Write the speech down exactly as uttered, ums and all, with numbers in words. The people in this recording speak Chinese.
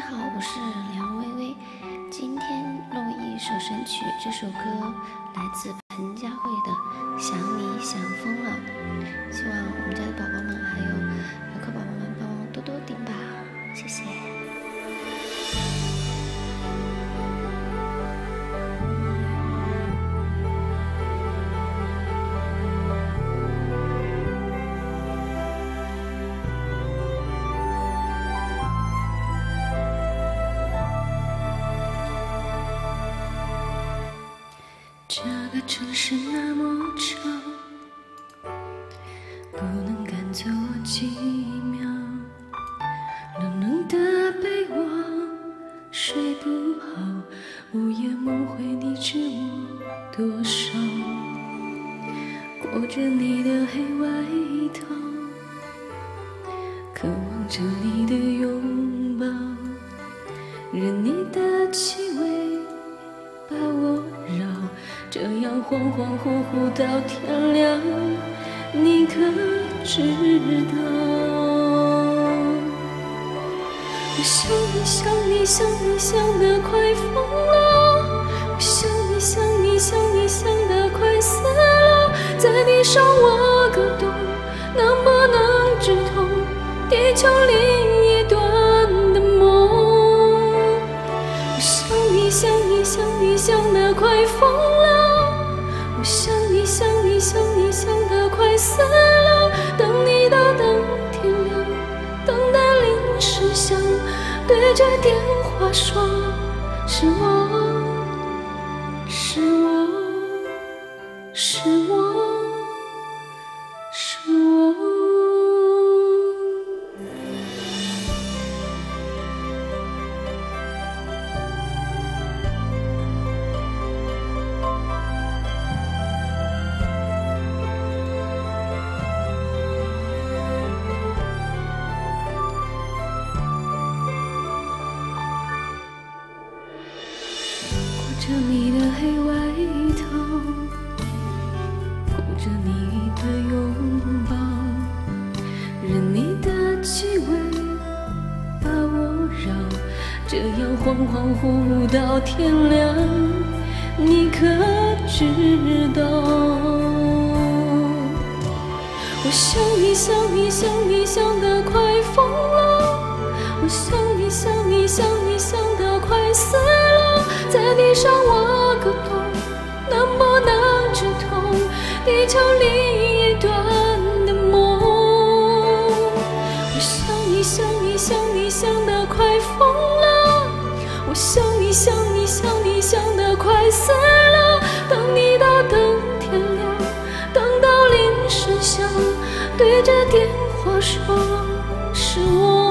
好，我是梁薇薇，今天录一首神曲，这首歌来自彭佳慧的《想你想疯了》，希望我们家的宝宝们还有游客宝宝们帮我多多点吧，谢谢。 这个城市那么长，不能赶走我几秒。冷冷的被窝，睡不好，午夜梦回你知我多少？裹着你的黑外套，渴望着你的拥抱，任你的气味把我绕，这样恍恍惚惚到天亮，你可知道？我想你想你想你想得快疯了，我想你想你想你想得快死了，在地上挖个洞，能不能直通地球另一端的梦？我想你想你想你想得快疯了，我想你想你想你想得快死了，等你到等天亮，等待铃声响，对着电话说是我是我是我是我。裹着你的黑外套，护着你的拥抱，任你的气味把我绕，这样恍恍惚惚到天亮，你可知道？我想你想你想你想得快疯了，我想你想你想你想得快死了，在地上挖个洞，能不能直通地球另一端的梦？我想你想你想你想得快疯了，我想你想你想你想得快死了，等你到等天亮，等到铃声响，对着电话说是我